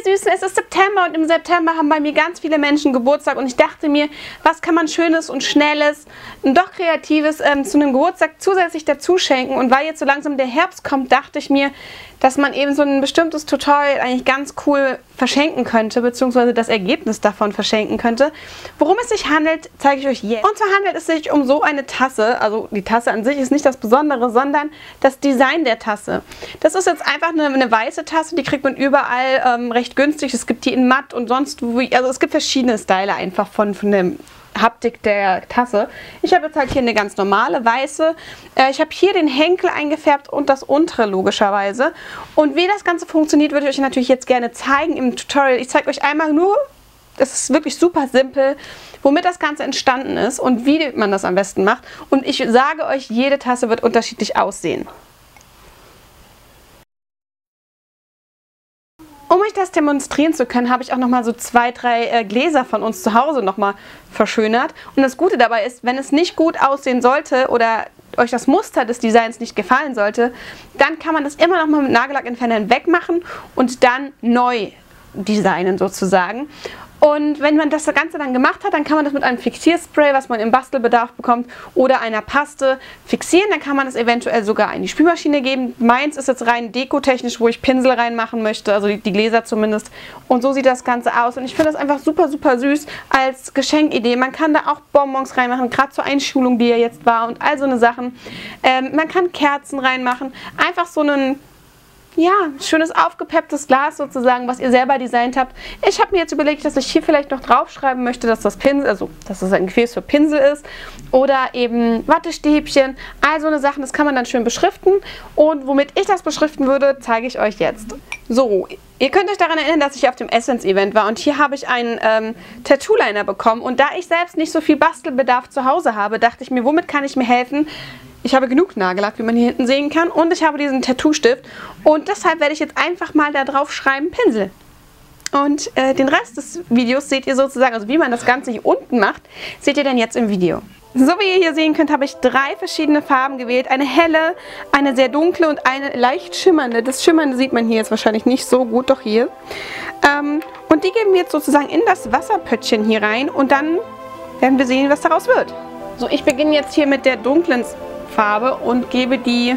Süßen, es ist September und im September haben bei mir ganz viele Menschen Geburtstag und ich dachte mir, was kann man Schönes und Schnelles und doch Kreatives zu einem Geburtstag zusätzlich dazu schenken, und weil jetzt so langsam der Herbst kommt, dachte ich mir, dass man eben so ein bestimmtes Tutorial eigentlich ganz cool verschenken könnte, beziehungsweise das Ergebnis davon verschenken könnte. Worum es sich handelt, zeige ich euch jetzt. Und zwar handelt es sich um so eine Tasse, also die Tasse an sich ist nicht das Besondere, sondern das Design der Tasse. Das ist jetzt einfach eine weiße Tasse, die kriegt man überall recht günstig. Es gibt die in matt und sonst wo, also es gibt verschiedene Style einfach von dem Haptik der Tasse. Ich habe jetzt halt hier eine ganz normale weiße. Ich habe hier den Henkel eingefärbt und das untere logischerweise. Und wie das Ganze funktioniert, würde ich euch natürlich jetzt gerne zeigen im Tutorial. Ich zeige euch einmal nur, das ist wirklich super simpel, womit das Ganze entstanden ist und wie man das am besten macht. Und ich sage euch, jede Tasse wird unterschiedlich aussehen. Um euch das demonstrieren zu können, habe ich auch nochmal so 2, 3 Gläser von uns zu Hause nochmal verschönert. Und das Gute dabei ist, wenn es nicht gut aussehen sollte oder euch das Muster des Designs nicht gefallen sollte, dann kann man das immer nochmal mit Nagellackentfernern wegmachen und dann neu designen sozusagen. Und wenn man das Ganze dann gemacht hat, dann kann man das mit einem Fixierspray, was man im Bastelbedarf bekommt, oder einer Paste fixieren. Dann kann man das eventuell sogar in die Spülmaschine geben. Meins ist jetzt rein dekotechnisch, wo ich Pinsel reinmachen möchte, also die Gläser zumindest. Und so sieht das Ganze aus. Und ich finde das einfach super, super süß als Geschenkidee. Man kann da auch Bonbons reinmachen, gerade zur Einschulung, die ja jetzt war und all so eine Sachen. Man kann Kerzen reinmachen. Einfach so einen, ja, schönes aufgepepptes Glas sozusagen, was ihr selber designt habt. Ich habe mir jetzt überlegt, dass ich hier vielleicht noch draufschreiben möchte, dass das Pinsel, also dass das ein Gefäß für Pinsel ist, oder eben Wattestäbchen, all so eine Sachen, das kann man dann schön beschriften. Und womit ich das beschriften würde, zeige ich euch jetzt. So, ihr könnt euch daran erinnern, dass ich auf dem Essence-Event war und hier habe ich einen Tattoo-Liner bekommen. Und da ich selbst nicht so viel Bastelbedarf zu Hause habe, dachte ich mir, womit kann ich mir helfen? Ich habe genug Nagellack, wie man hier hinten sehen kann, und ich habe diesen Tattoo-Stift und deshalb werde ich jetzt einfach mal da drauf schreiben Pinsel. Und den Rest des Videos seht ihr sozusagen, also wie man das Ganze hier unten macht, seht ihr dann jetzt im Video. So wie ihr hier sehen könnt, habe ich 3 verschiedene Farben gewählt. Eine helle, eine sehr dunkle und eine leicht schimmernde. Das Schimmernde sieht man hier jetzt wahrscheinlich nicht so gut, doch hier. Und die geben wir jetzt sozusagen in das Wasserpöttchen hier rein und dann werden wir sehen, was daraus wird. So, ich beginne jetzt hier mit der dunklen Farbe und gebe die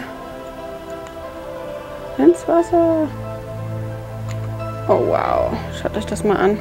ins Wasser. Oh wow, schaut euch das mal an.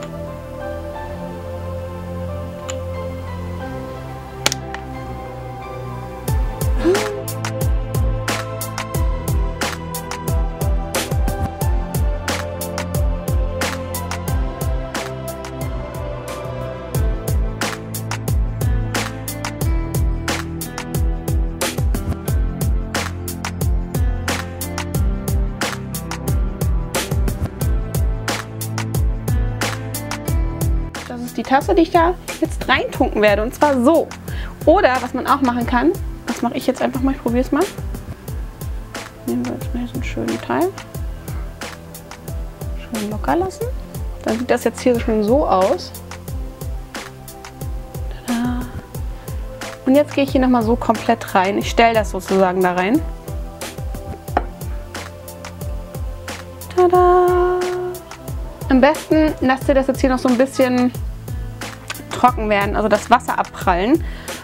Die Tasse, die ich da jetzt reintunken werde, und zwar so. Oder was man auch machen kann, das mache ich jetzt einfach mal, ich probiere es mal. Nehmen wir jetzt mal so einen schönen Teil. Schön locker lassen. Dann sieht das jetzt hier schon so aus. Tada. Und jetzt gehe ich hier nochmal so komplett rein. Ich stelle das sozusagen da rein. Tada! Am besten lasst ihr das jetzt hier noch so ein bisschen trocken werden, also das Wasser abprallen.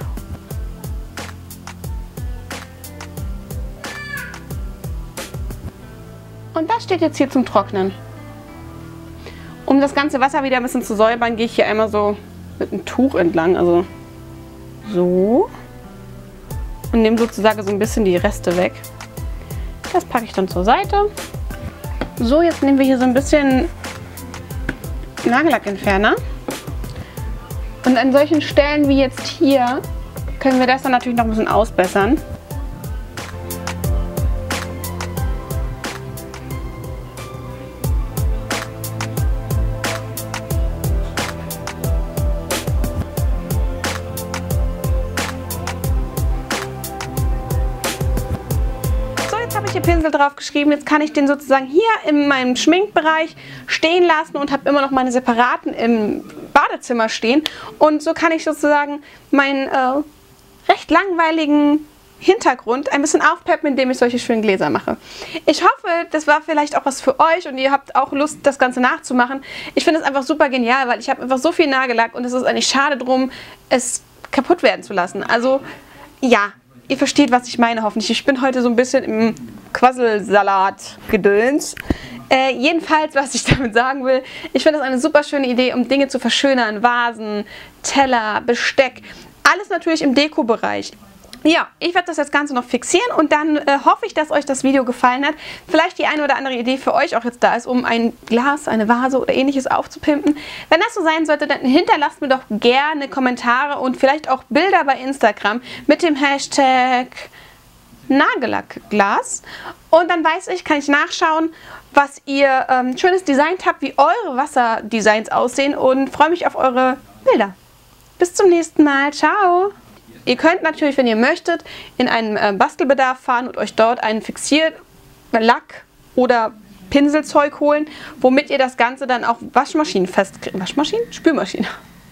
Und das steht jetzt hier zum Trocknen. Um das ganze Wasser wieder ein bisschen zu säubern, gehe ich hier einmal so mit einem Tuch entlang, also so. Und nehme sozusagen so ein bisschen die Reste weg. Das packe ich dann zur Seite. So, jetzt nehmen wir hier so ein bisschen Nagellackentferner. Und an solchen Stellen wie jetzt hier können wir das dann natürlich noch ein bisschen ausbessern. So, jetzt habe ich hier Pinsel drauf geschrieben. Jetzt kann ich den sozusagen hier in meinem Schminkbereich stehen lassen und habe immer noch meine separaten im Badezimmer stehen. Und so kann ich sozusagen meinen recht langweiligen Hintergrund ein bisschen aufpeppen, indem ich solche schönen Gläser mache. Ich hoffe, das war vielleicht auch was für euch und ihr habt auch Lust, das Ganze nachzumachen. Ich finde es einfach super genial, weil ich habe einfach so viel Nagellack und es ist eigentlich schade drum, es kaputt werden zu lassen. Also, ja, ihr versteht, was ich meine hoffentlich. Ich bin heute so ein bisschen im Quasselsalat-Gedöns. Jedenfalls, was ich damit sagen will, ich finde das eine super schöne Idee, um Dinge zu verschönern. Vasen, Teller, Besteck, alles natürlich im Deko-Bereich. Ja, ich werde das Ganze noch fixieren und dann hoffe ich, dass euch das Video gefallen hat. Vielleicht die eine oder andere Idee für euch auch jetzt da ist, um ein Glas, eine Vase oder ähnliches aufzupimpen. Wenn das so sein sollte, dann hinterlasst mir doch gerne Kommentare und vielleicht auch Bilder bei Instagram mit dem Hashtag Nagellackglas. Und dann weiß ich, kann ich nachschauen, was ihr schönes designt habt, wie eure Wasserdesigns aussehen und freue mich auf eure Bilder. Bis zum nächsten Mal. Ciao! Ihr könnt natürlich, wenn ihr möchtet, in einen Bastelbedarf fahren und euch dort einen Fixierlack oder Pinselzeug holen, womit ihr das Ganze dann auch Waschmaschinen festkriegt. Waschmaschinen? Spülmaschinen.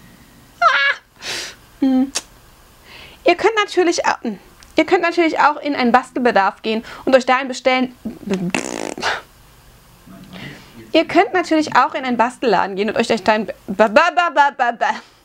Ihr könnt natürlich auch in einen Bastelbedarf gehen und euch da einen bestellen. Ihr könnt natürlich auch in einen Bastelladen gehen und euch da einen